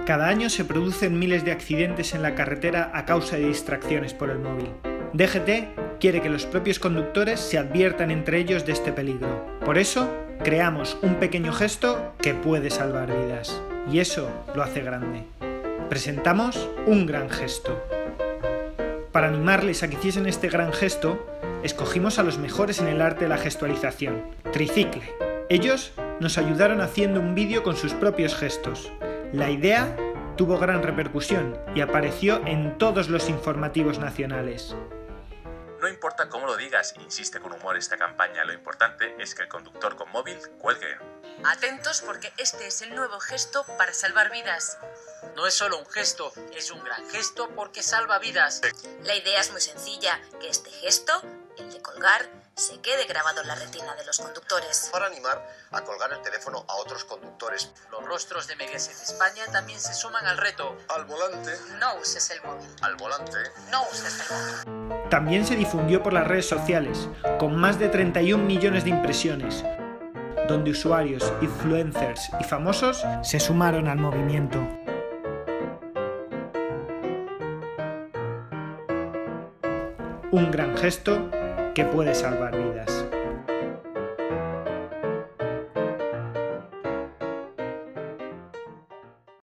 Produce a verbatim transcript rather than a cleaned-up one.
Cada año se producen miles de accidentes en la carretera a causa de distracciones por el móvil. D G T quiere que los propios conductores se adviertan entre ellos de este peligro. Por eso, creamos un pequeño gesto que puede salvar vidas. Y eso lo hace grande. Presentamos un gran gesto. Para animarles a que hiciesen este gran gesto, escogimos a los mejores en el arte de la gestualización, Tricicle. Ellos nos ayudaron haciendo un vídeo con sus propios gestos. La idea tuvo gran repercusión y apareció en todos los informativos nacionales. No importa cómo lo digas, insiste con humor esta campaña, lo importante es que el conductor con móvil cuelgue. Atentos porque este es el nuevo gesto para salvar vidas. No es solo un gesto, es un gran gesto porque salva vidas. La idea es muy sencilla, que este gesto, el de colgar, se quede grabado en la retina de los conductores. Para animar a colgar el teléfono a otros conductores. Los rostros de Mediaset España también se suman al reto. Al volante. No uses el móvil. Al volante. No uses el móvil. También se difundió por las redes sociales, con más de treinta y un millones de impresiones, donde usuarios, influencers y famosos se sumaron al movimiento. Un gran gesto que puede salvar vidas.